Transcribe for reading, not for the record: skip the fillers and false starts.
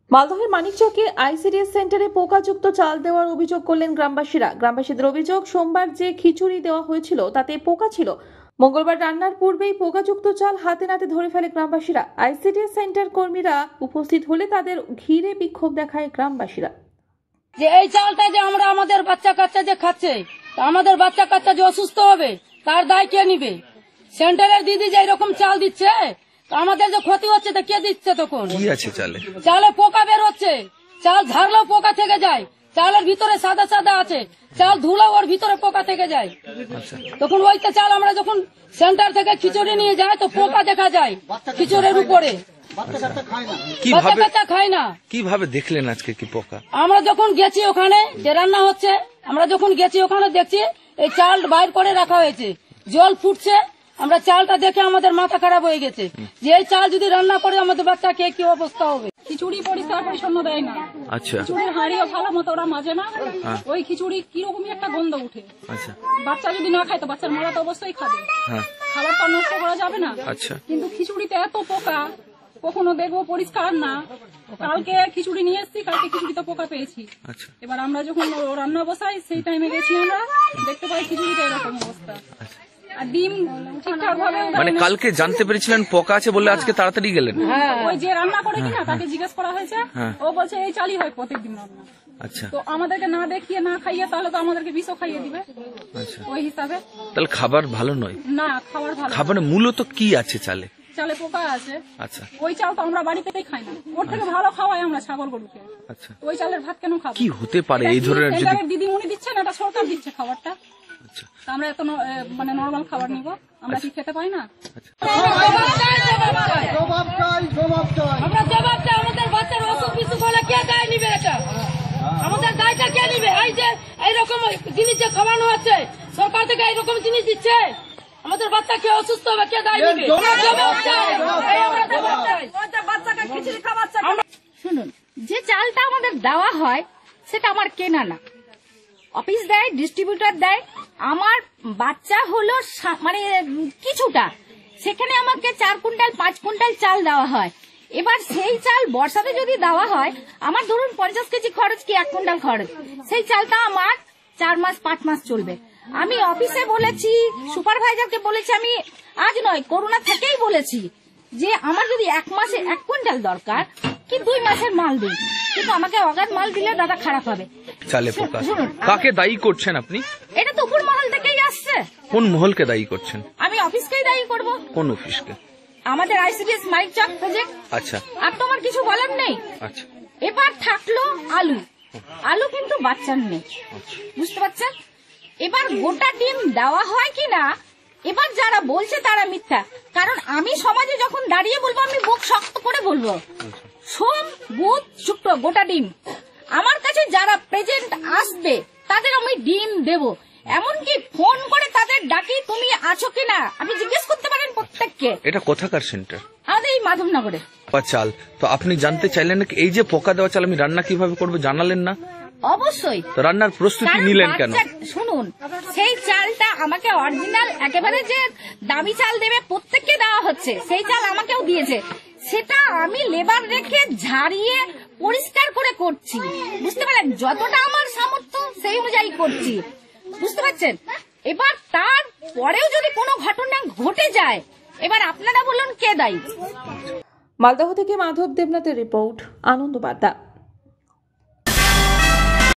মালদহের মানিকচকে আইসিডিএস সেন্টারে পোকাযুক্ত চাল দেওয়ার অভিযোগ করলেন গ্রামবাসীরা। গ্রামবাসীদের অভিযোগ, সোমবার যে খিচুড়ি দেওয়া হয়েছিল তাতে পোকা ছিল। মঙ্গলবার রান্নার পূর্বেই পোকাযুক্ত চাল হাতে নাতে ধরে ফেলে গ্রামবাসীরা। আইসিডিএস সেন্টার কর্মীরা উপস্থিত হলে তাদের ঘিরে বিক্ষোভ দেখায় গ্রামবাসীরা। যে এই চালটা যে আমরা আমাদের বাচ্চা কাচ্চা যে খাচ্ছে, আমাদের বাচ্চা কাচ্চা যে অসুস্থ হবে তার দায় কে নিবে? সেন্টারের দিদি যে এরকম চাল দিচ্ছে, আমাদের যে ক্ষতি হচ্ছে তা কে দিচ্ছে? তখন কি আছে চালে? চালে পোকা বের হচ্ছে, চাল ঝাড়লেও পোকা থেকে যায়, চালের ভিতরে সাদা সাদা আছে, চাল ধুলেও ওর ভিতরে পোকা থেকে যায়। তখন ওইটা চাল আমরা যখন সেন্টার থেকে খিচুড়ি নিয়ে যায় তো পোকা দেখা যায় খিচুড়ির উপরে। খায় না। কিভাবে দেখলেন আজকে কি পোকা? আমরা যখন গেছি ওখানে যে রান্না হচ্ছে, আমরা যখন গেছি ওখানে দেখছি এই চাল বাইর করে রাখা হয়েছে, জল ফুটছে। আমরা চালটা দেখে আমাদের মাথা খারাপ হয়ে গেছে যে এই চাল যদি রান্না করে আমাদের বাচ্চাকে কি অবস্থা হবে। খিচুড়ি পরিষ্কার পরিচ্ছন্ন দেয় না। আচ্ছা, খিচুড়ির হাঁড়িও ভালো মতো ওরা মাজে না। ওই খিচুড়ি কিরকমই একটা গন্ধ উঠে। আচ্ছা, বাচ্চা যদি না খায় তো বাচ্চার মারা তো অবশ্যই খাবে। খাবার তো নষ্ট করা যাবে না। আচ্ছা, কিন্তু খিচুড়িতে এত পোকা, কখনো দেখবো পরিষ্কার না। কালকে খিচুড়ি নিয়ে এসেছি, কালকে খিচুড়িতে পোকা পেয়েছি। আচ্ছা, এবার আমরা যখন রান্না বসাই সেই টাইমে গেছি, আমরা দেখতে পাই খিচুড়িতে এরকম অবস্থা। আর ডিম ঠিকঠাক ভাবে মানে কালকে জানতে পেরেছিলেন পোকা আছে বলে আজকে তাড়াতাড়ি গেলেন? ওই যে রান্না করে কিনা তাকে জিজ্ঞেস করা হয়েছে, ও বলছে এই চালই হয় প্রত্যেকদিন রান্না। আচ্ছা, তো আমাদেরকে না দেখিয়ে না খাইয়ে তাহলে তো আমাদেরকে বিষও খাইয়ে দিবে। আচ্ছা, ওই হিসাবে তাহলে খাবার ভালো নয়? না, খাবার ভালো। খাবারে মূলত কি আছে চালে? চালে পোকা আছে। আচ্ছা, ওই চাল তো আমরা বাড়িতেই খাই না, ওর থেকে ভালো খাওয়াই আমরা ছাগল গরুকে। আচ্ছা, ওই চালের ভাত কেন খাবো? কি হতে পারে এই ধরনের? দিদিমণি দিচ্ছে না, এটা সরকার দিচ্ছে খাবারটা। আচ্ছা, আমরা এত মানে নরমাল খাবার নিব, আমরা কি খেতে পাই না? আমরা জবাব চাই। আমাদের বাচ্চার অসুখ বিসুখ হলে কে দায় নিবে? এটা আমাদের দায়টা কে নিবে? এই যে এইরকম জিনিস যে খাওয়ানো হচ্ছে, সরকার থেকে এইরকম জিনিস দিচ্ছে, আমাদের বাচ্চা কে অসুস্থ হবে কে দায় নিবে? জবাব চাই। বাচ্চাকে খিচুড়ি খাওয়াচ্ছে। শুনুন, যে চালটা আমাদের দেওয়া হয় সেটা আমার কেনা না, অফিস দেয়, ডিস্ট্রিবিউটর দেয়। আমার বাচ্চা হলো মানে কিছুটা, সেখানে আমাকে 4 কুইন্টাল 5 কুইন্টাল চাল দেওয়া হয়। এবার সেই চাল বর্ষাতে যদি দেওয়া হয়, আমার ধরুন 50 কেজি খরচ কি 1 কুইন্টাল খরচ, সেই চালটা আমার 4 মাস 5 মাস চলবে। আমি অফিসে বলেছি, সুপারভাইজারকে বলেছি, আমি আজ নয় করোনা থেকেই বলেছি যে আমার যদি 1 মাসে 1 কুইন্টাল দরকার কি 2 মাসের মাল দিই, কিন্তু আমাকে অগাধ মাল দিলে দাদা খারাপ হবে। চালে পোকা। কাকে দায়ী করছেন আপনি? এটা তো উপর মহল থেকেই আসছে। কোন মহলকে দায়ী করছেন? আমি অফিসকেই দায়ী করব। কোন অফিসকে? আমাদের আইসিডিএস মানিকচক প্রজেক্ট। আচ্ছা, আর তো আমার কিছু বলার নেই। আচ্ছা, এবার থাকলো আলু, আলু কিন্তু বাচ্চার নেই, বুঝতে পারছেন? এবার গোটা ডিম দেওয়া হয় কিনা, এবার যারা বলছে তারা মিথ্যা। কারণ আমি সমাজে যখন দাঁড়িয়ে বলবো, আমি বুক শক্ত করে বলবো, সোম বুধ শুক্র গোটা ডিম। আমার কাছে যারা প্রেজেন্ট আসবে তাদের আমি ডিম দেব। এমনকি ফোন করে তাদের ডাকি, তুমি আছো কিনা আপনি জিজ্ঞেস করতে পারেন প্রত্যেককে। এটা কোথাকার সেন্টার? আমাদের এই মাধবনগরে। চাল তো আপনি জানতে চাইলেন নাকি এই যে পোকা দেওয়া চাল আমি রান্না কিভাবে করবো জানালেন না? অবশ্যই। তো রান্নার প্রস্তুতি নিলেন কেন? শুনুন, সেই চালটা আমাকে অরিজিনাল একেবারে যে দামি চাল দেবে প্রত্যেককে দেওয়া হচ্ছে, সেই চাল আমাকেও দিয়েছে। সেটা আমি লেবার রেখে ঝাড়িয়ে পরিষ্কার করে করছি, বুঝতে পারলেন? যতটা আমার সামর্থ্য সেই অনুযায়ী করছি, বুঝতে পারছেন? এবার তার পরেও যদি কোনো ঘটনা ঘটে যায়, এবার আপনারা বলুন কে দায়ী? মালদহ থেকে মাধব দেবনাথের রিপোর্ট, আনন্দ বার্তা।